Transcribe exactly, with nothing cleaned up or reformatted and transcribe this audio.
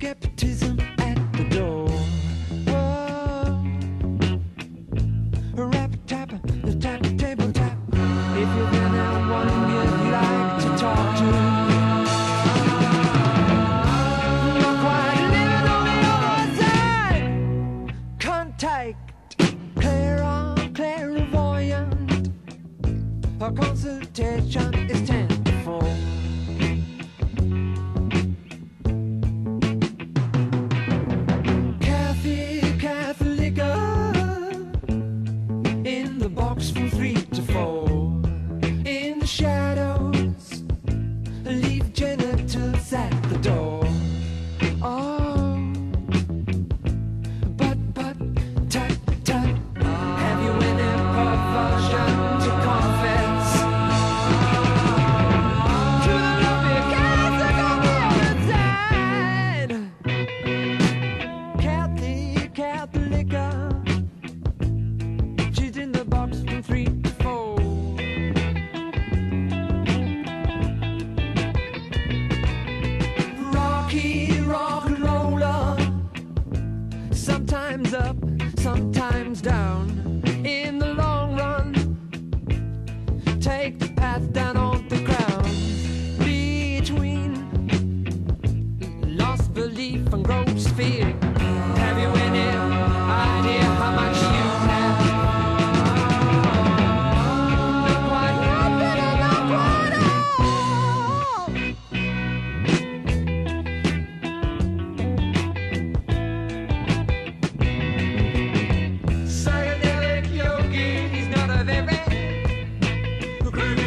skepticism at the door. Whoa. Rap tap, the tap table tap. If you're gonna one you'd like to talk to, not quite living on the other side. Contact Clara Clairvoyant. Her consultation is ten to four. Katholica in the box from three to four. In the shadows, leave genitals at the door. Oh, but but tut tut. Have you any perversion to confess? To the lumpy cassock on the other side. Kathy, Katholica, she's in the box from three to four. Rocky, RocknRoller, sometimes up, sometimes down. In the long run, take the path down on the ground. Between lost belief and gross fear, have you any idea how much you have? Not quite nothing and not quite all. Psychedelic Yogi, he's not a very groovy